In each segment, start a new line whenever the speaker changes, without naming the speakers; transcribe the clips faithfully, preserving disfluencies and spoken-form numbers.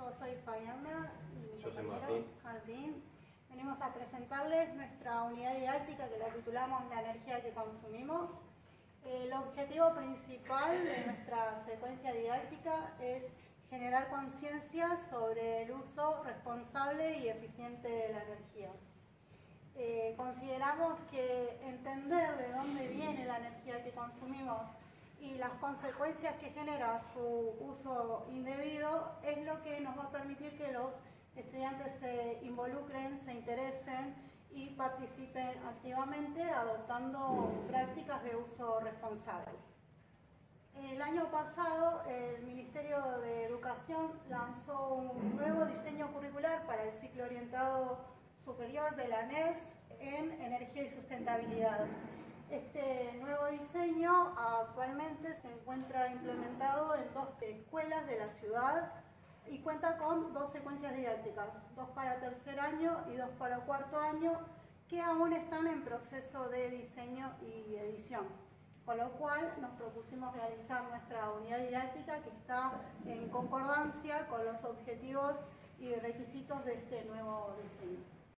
Yo soy Fabiana y mi
Yo soy
compañero Martín. Venimos a presentarles nuestra unidad didáctica que la titulamos La energía que consumimos. El objetivo principal de nuestra secuencia didáctica es generar conciencia sobre el uso responsable y eficiente de la energía. Eh, consideramos que entender de dónde viene la energía que consumimos y las consecuencias que genera su uso indebido es lo que nos va a permitir que los estudiantes se involucren, se interesen y participen activamente adoptando prácticas de uso responsable. El año pasado el Ministerio de Educación lanzó un nuevo diseño curricular para el ciclo orientado superior de la N E S en energía y sustentabilidad. Este nuevo diseño actualmente se encuentra implementado en dos escuelas de la ciudad y cuenta con dos secuencias didácticas, dos para tercer año y dos para cuarto año, que aún están en proceso de diseño y edición. Con lo cual nos propusimos realizar nuestra unidad didáctica que está en concordancia con los objetivos y requisitos de este nuevo diseño.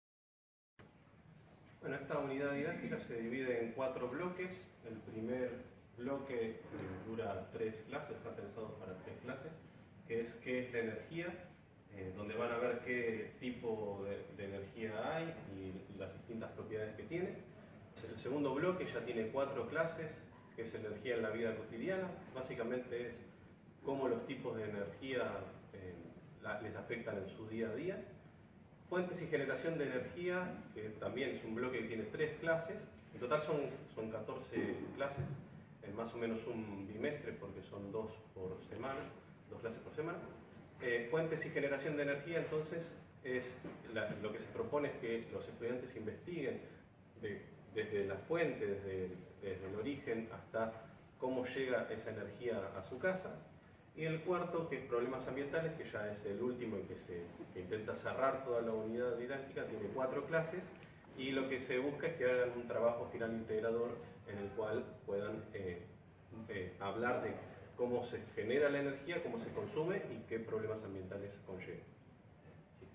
Bueno, esta unidad didáctica se divide en cuatro bloques. El primer bloque eh, dura tres clases, está pensado para tres clases, que es qué es la energía, eh, donde van a ver qué tipo de, de energía hay y las distintas propiedades que tiene. El segundo bloque ya tiene cuatro clases, que es energía en la vida cotidiana. Básicamente es cómo los tipos de energía eh, la, les afectan en su día a día. Fuentes y generación de energía, que también es un bloque que tiene tres clases. En total son, son catorce clases, en más o menos un bimestre, porque son dos por semana, dos clases por semana. Eh, fuentes y generación de energía, entonces, es la, lo que se propone es que los estudiantes investiguen de, desde la fuente, desde, desde el origen, hasta cómo llega esa energía a su casa. Y el cuarto, que es problemas ambientales, que ya es el último y que, se, que intenta cerrar toda la unidad didáctica, tiene cuatro clases, y lo que se busca es que hagan un trabajo final integrador en el cual puedan eh, eh, hablar de cómo se genera la energía, cómo se consume y qué problemas ambientales conlleva. Sí.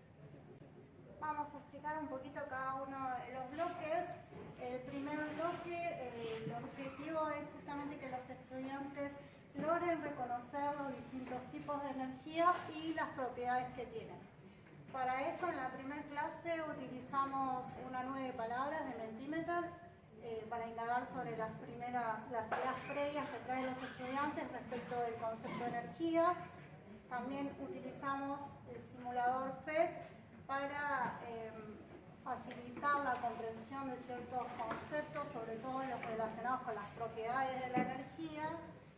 Vamos a explicar un poquito cada uno de los bloques. El primer bloque, eh, el objetivo es justamente que los estudiantes logren reconocer los distintos tipos de energía y las propiedades que tienen. Para eso, en la primera clase utilizamos una nube de palabras de Mentimeter eh, para indagar sobre las primeras, las ideas previas que traen los estudiantes respecto del concepto de energía. También utilizamos el simulador F E D para eh, facilitar la comprensión de ciertos conceptos, sobre todo los relacionados con las propiedades de la energía.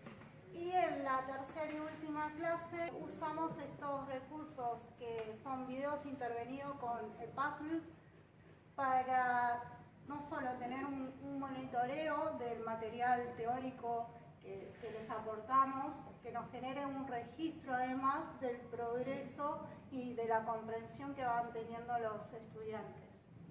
Y en la tercera y última clase usamos estos recursos que son videos intervenidos con el Puzzle para no solo tener un, un monitoreo del material teórico que, que les aportamos, que nos genere un registro además del progreso y de la comprensión que van teniendo los estudiantes.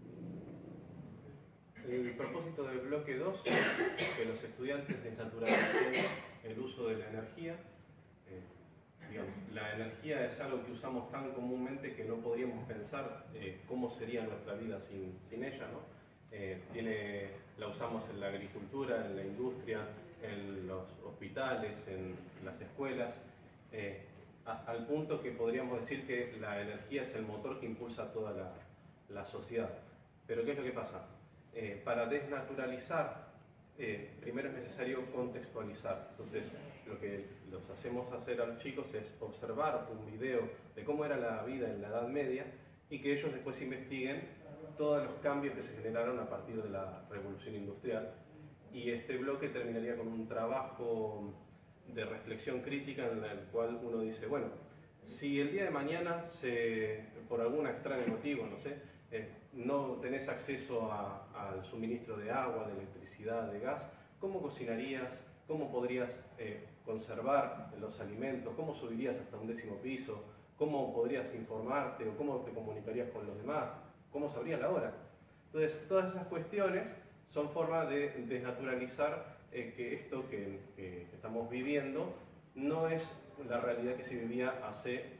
El propósito del bloque dos es que los estudiantes desnaturalicen el uso de la energía. Eh, digamos, la energía es algo que usamos tan comúnmente que no podríamos pensar eh, cómo sería nuestra vida sin, sin ella, ¿no? Eh, tiene, la usamos en la agricultura, en la industria, en los hospitales, en las escuelas, eh, a, al punto que podríamos decir que la energía es el motor que impulsa toda la, la sociedad. Pero ¿qué es lo que pasa? Eh, para desnaturalizar, eh, primero es necesario contextualizar. Entonces, lo que los hacemos hacer a los chicos es observar un video de cómo era la vida en la Edad Media y que ellos después investiguen todos los cambios que se generaron a partir de la Revolución Industrial. Y este bloque terminaría con un trabajo de reflexión crítica en el cual uno dice, bueno, si el día de mañana, se, por algún extraño motivo, no sé, eh, no tenés acceso a, al suministro de agua, de electricidad, de gas, ¿cómo cocinarías? ¿Cómo podrías eh, conservar los alimentos? ¿Cómo subirías hasta un décimo piso? ¿Cómo podrías informarte o cómo te comunicarías con los demás? ¿Cómo sabrías la hora? Entonces, todas esas cuestiones son formas de desnaturalizar eh, que esto que, que estamos viviendo no es la realidad que se vivía hace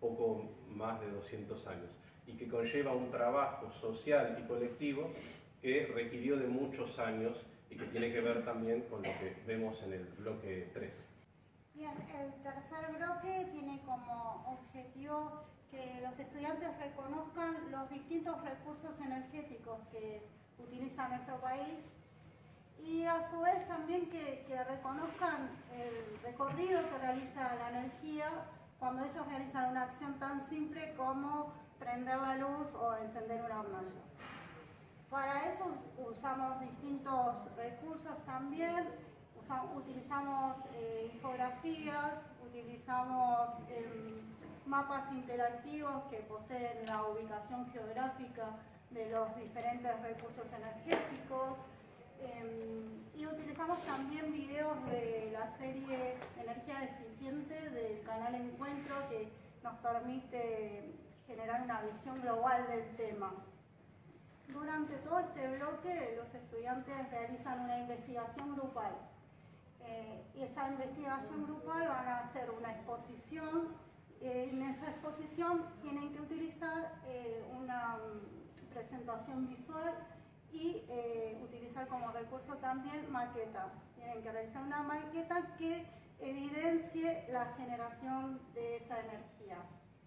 poco más de doscientos años y que conlleva un trabajo social y colectivo que requirió de muchos años y que tiene que ver también con lo que vemos en el bloque tres.
Bien, el tercer bloque tiene como objetivo que los estudiantes reconozcan los distintos recursos energéticos que utiliza nuestro país y a su vez también que, que reconozcan el recorrido que realiza la energía cuando ellos realizan una acción tan simple como prender la luz o encender una hornalla. Para eso usamos distintos recursos también, usamos, utilizamos eh, infografías, utilizamos eh, mapas interactivos que poseen la ubicación geográfica de los diferentes recursos energéticos eh, y utilizamos también videos de la serie Energía Eficiente del canal Encuentro que nos permite generar una visión global del tema. Durante todo este bloque los estudiantes realizan una investigación grupal eh, y esa investigación grupal van a hacer una exposición. Eh, en esa exposición tienen que utilizar eh, una um, presentación visual y eh, utilizar como recurso también maquetas. Tienen que realizar una maqueta que evidencie la generación de esa energía.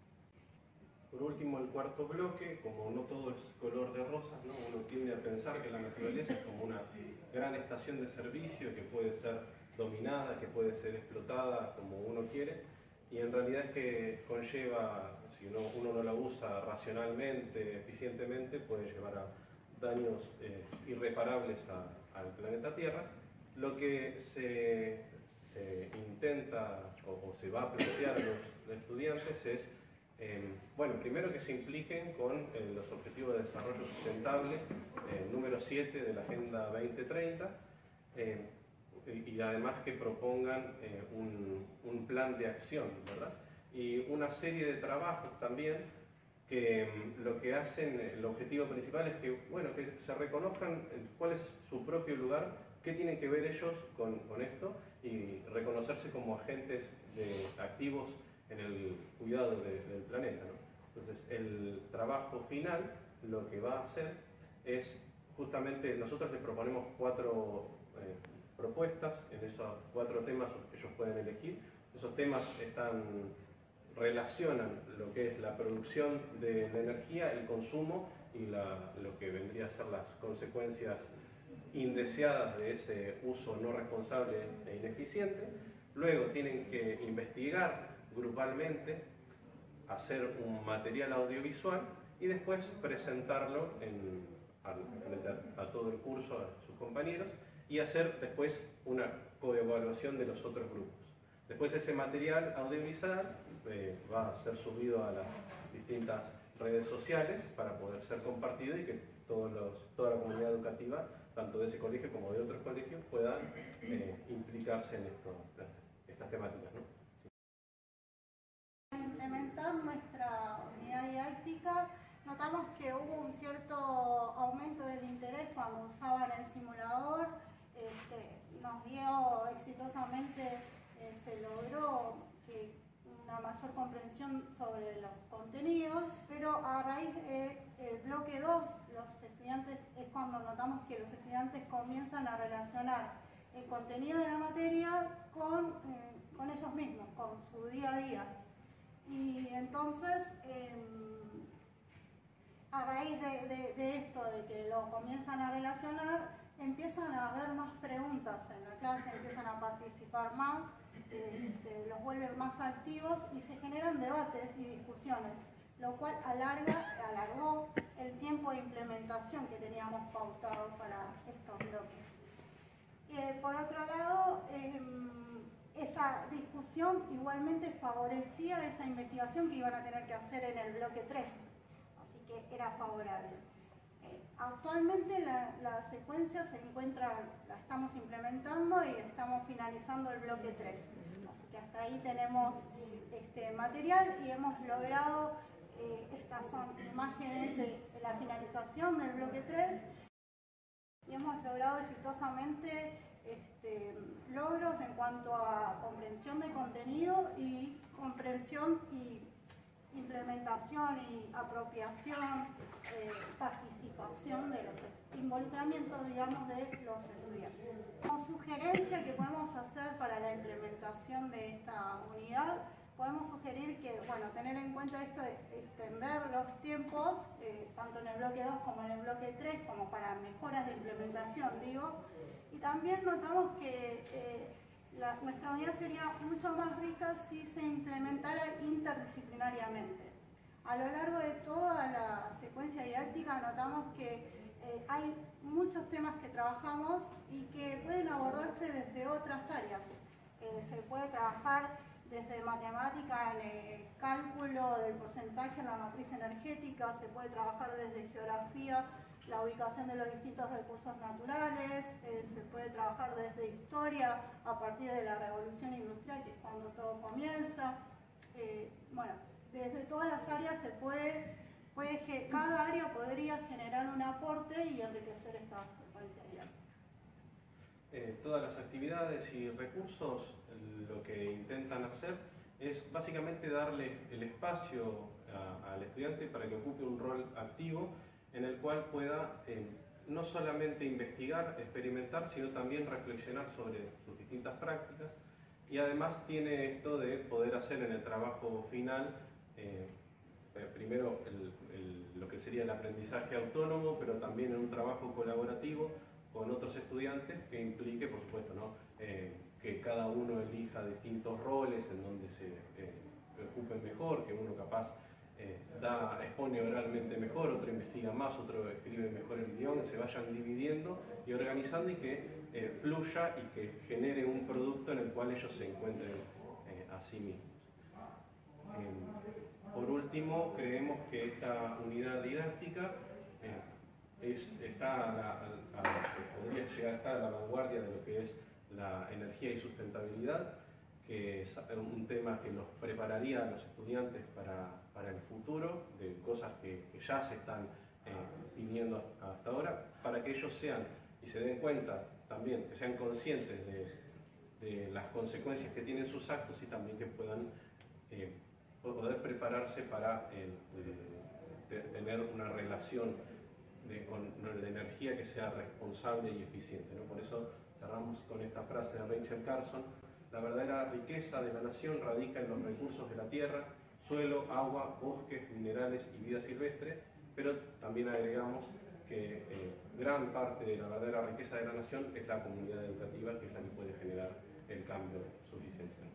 Por último, el cuarto bloque, como no todo es color de rosas, ¿no? Uno tiende a pensar que la naturaleza es como una gran estación de servicio que puede ser dominada, que puede ser explotada como uno quiere, y en realidad es que conlleva, si uno, uno no la usa racionalmente, eficientemente, puede llevar a daños eh, irreparables a, al planeta Tierra. Lo que se, se intenta o, o se va a plantear a los estudiantes es Eh, bueno, primero que se impliquen con eh, los Objetivos de Desarrollo Sustentable, eh, número siete de la Agenda veinte treinta, eh, y, y además que propongan eh, un, un plan de acción, ¿verdad? Y una serie de trabajos también que mm, lo que hacen, el objetivo principal es que, bueno, que se reconozcan cuál es su propio lugar, qué tienen que ver ellos con, con esto y reconocerse como agentes de, activos en el cuidado de, del planeta, ¿no? Entonces, el trabajo final lo que va a hacer es justamente, nosotros les proponemos cuatro eh, propuestas en esos cuatro temas que ellos pueden elegir. Esos temas están, relacionan lo que es la producción de la energía, el consumo y la, lo que vendría a ser las consecuencias indeseadas de ese uso no responsable e ineficiente. Luego tienen que investigar grupalmente, hacer un material audiovisual y después presentarlo en, a, frente a, a todo el curso, a sus compañeros, y hacer después una coevaluación de los otros grupos. Después ese material audiovisual eh, va a ser subido a las distintas redes sociales para poder ser compartido y que todos los, toda la comunidad educativa, tanto de ese colegio como de otros colegios, puedan eh, implicarse en esto, estas temáticas, ¿no?
Nuestra unidad didáctica, notamos que hubo un cierto aumento del interés cuando usaban el simulador, este, nos dio exitosamente, eh, se logró que una mayor comprensión sobre los contenidos, pero a raíz del bloque dos, los estudiantes, es cuando notamos que los estudiantes comienzan a relacionar el contenido de la materia con, eh, con ellos mismos, con su día a día. Y entonces, eh, a raíz de, de, de esto, de que lo comienzan a relacionar, empiezan a haber más preguntas en la clase, empiezan a participar más, eh, este, los vuelven más activos y se generan debates y discusiones, lo cual alarga, alargó el tiempo de implementación que teníamos pautado para estos bloques. Eh, por otro lado, eh, esa discusión igualmente favorecía esa investigación que iban a tener que hacer en el bloque tres, así que era favorable. Eh, actualmente la, la secuencia se encuentra, la estamos implementando y estamos finalizando el bloque tres, así que hasta ahí tenemos este material y hemos logrado, eh, estas son imágenes de, de la finalización del bloque tres y hemos logrado exitosamente Este, logros en cuanto a comprensión de contenido y comprensión y, y implementación y apropiación, eh, participación de los involucramientos, digamos, de los estudiantes. Como sugerencia que podemos hacer para la implementación de esta unidad, podemos sugerir que, bueno, tener en cuenta esto de extender los tiempos, eh, tanto en el bloque dos como en el bloque tres, como para mejoras de implementación, digo, y también notamos que eh, la, nuestra unidad sería mucho más rica si se implementara interdisciplinariamente. A lo largo de toda la secuencia didáctica notamos que eh, hay muchos temas que trabajamos y que pueden abordarse desde otras áreas. Eh, se puede trabajar desde matemática en el cálculo del porcentaje en la matriz energética, se puede trabajar desde geografía, la ubicación de los distintos recursos naturales, eh, se puede trabajar desde historia a partir de la revolución industrial, que es cuando todo comienza. Eh, bueno, desde todas las áreas se puede, puede, cada área podría generar un aporte y enriquecer esta secuencia didáctica.
Eh, todas las actividades y recursos lo que intentan hacer es básicamente darle el espacio a, al estudiante para que ocupe un rol activo en el cual pueda eh, no solamente investigar, experimentar, sino también reflexionar sobre sus distintas prácticas, y además tiene esto de poder hacer en el trabajo final eh, primero el, el, lo que sería el aprendizaje autónomo, pero también en un trabajo colaborativo con otros estudiantes que implique, por supuesto, ¿no? eh, que cada uno elija distintos roles en donde se eh, ocupen mejor, que uno capaz eh, da, expone oralmente mejor, otro investiga más, otro escribe mejor el guión, se vayan dividiendo y organizando y que eh, fluya y que genere un producto en el cual ellos se encuentren eh, a sí mismos. Eh, por último, creemos que esta unidad didáctica eh, Es, está a la, a, a, podría llegar a estar a la vanguardia de lo que es la energía y sustentabilidad, que es un tema que los prepararía a los estudiantes para, para el futuro, de cosas que, que ya se están eh, viniendo hasta ahora, para que ellos sean y se den cuenta también, que sean conscientes de, de las consecuencias que tienen sus actos y también que puedan eh, poder prepararse para eh, de, de tener una relación De, con, de energía que sea responsable y eficiente, ¿no? Por eso cerramos con esta frase de Rachel Carson: la verdadera riqueza de la nación radica en los recursos de la tierra, suelo, agua, bosques, minerales y vida silvestre, pero también agregamos que eh, gran parte de la verdadera riqueza de la nación es la comunidad educativa, que es la que puede generar el cambio suficiente.